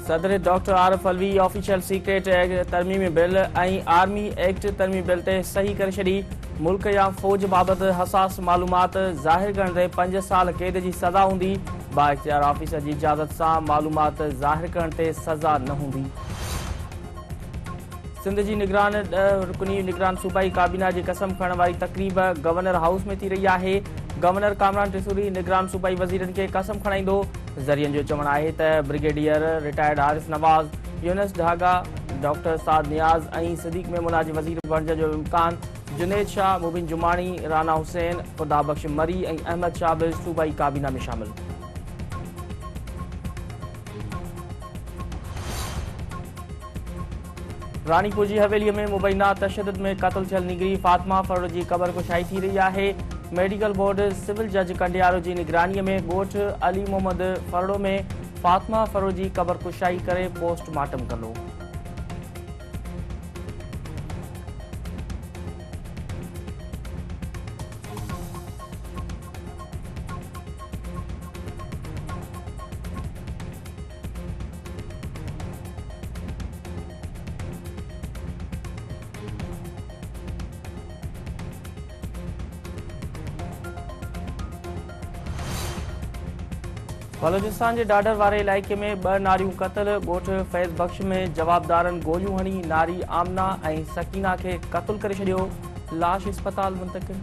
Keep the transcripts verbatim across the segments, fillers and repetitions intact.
सदर doctor Arif Alvi official secret act तरमीमी bill ऐं आर्मी एक्ट तरमीमी बिल ते सही करे छॾी। मुल्क या फ़ौज बाबति हसास मालूमात ज़ाहिर करण ते पंज साल कैद जी सज़ा हूंदी। बाइख्तियार ऑफिसर जी इजाज़त सां मालूमात ज़ाहिर करण ते सज़ा न हूंदी। सिंध जी निगरान रुकनी निगरान सूबाई काबीना जी कसम खणण वारी तक़रीब गवर्नर हाउस में थी रही आहे। गवर्नर कामरान टिसूरी निगरान सूबाई वज़ीरनि खे कसम खणाईंदो। ज़रियनि जो चवणु आहे त brigadier retired Haris Nawaz, Younus Dhaga, doctor Saad Niaz ऐं सिद्दीक़ मेमुना जे वज़ीर बणिजण जो इम्कान। जुनेद शाह, मुबिन जुमानी, राना हुसैन, ख़ुदाबख्श मरी ऐं अहमद शाबिज सूबाई काबीना में शामिल। रानीपुर जी हवेली में मुबैना तशद्दुद में क़त्ल थियल निगरी फातिमा फरोड जी क़बर कुशाई थी रही आहे। मेडिकल बोर्ड सिविल जज कंडियारो जी निगरानी में ॻोठ अली मोहम्मद फरोड में फातिमा फरोड जी क़बर कुशाई करे पोस्टमार्टम कंदो। बलोचिस्तान के डाडर वारे इलाइक़े में ब नारियूं क़त्ल। ॻोठ फैज़ बख्श में जवाबदारनि गोलियूं हणी नारी आमना ऐं सकीना के क़त्ल करे छॾियो। लाश अस्पताल मुंतक़िल।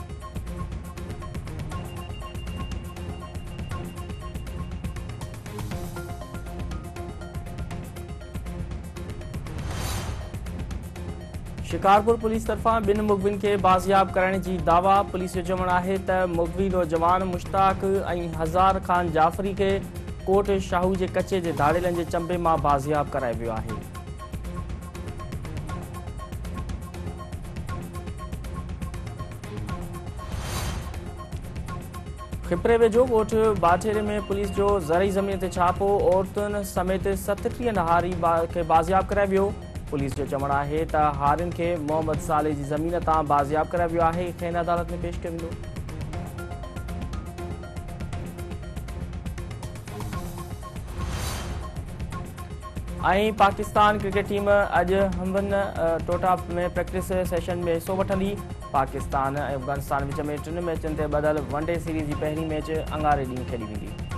शिकारपुर पुलिस तरफा बिन मुग़विन के बाज़ियाब करण जी दावा। पुलिस जो चवणु आहे त मुग़वी नौजवान मुश्ताक ऐं हज़ार खान जाफ़री के कोट शाहू जे कचे जे धाड़ेलनि जे चंबे मां बाज़ियाब करायो वियो आहे। खिपरे वेझो ॻोठ बाठेरे में पुलिस जो ज़रई ज़मीन ते छापो। औरतुनि समेत सतटीह नहारी खे बाज़ियाब करायो वियो। पुलिस जो चवणु आहे त हारिन खे मोहम्मद साले जी ज़मीन तां बाज़ियाब करायो वियो आहे। खेनि अदालत में पेश कयो वेंदो। ऐं पाकिस्तान क्रिकेट टीम अॼु हम्बन टोटा में प्रैक्टिस सेशन में हिसो वठंदी। पाकिस्तान ऐं अफ़गानिस्तान विच में टिनि मैचनि ते ॿधल वनडे सीरीज़ जी पहिरीं मैच अंगारे ॾींहुं खेॾी वेंदी।